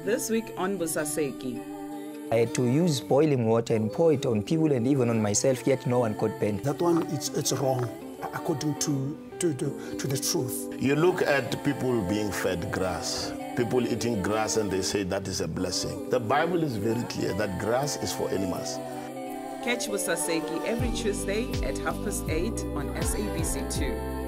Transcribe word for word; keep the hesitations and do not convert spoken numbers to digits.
This week on Busaseki. I had to use boiling water and pour it on people and even on myself, yet no one got burned. That one, it's, it's wrong, according to, to, to, to the truth. You look at people being fed grass, people eating grass, and they say that is a blessing. The Bible is very clear that grass is for animals. Catch Busaseki every Tuesday at half past eight on S A B C two.